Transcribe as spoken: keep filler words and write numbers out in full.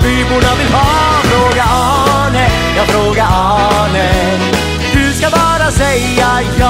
byborna vill ha. Fråga Arne, jag fråga Arne. Du ska bara säga ja.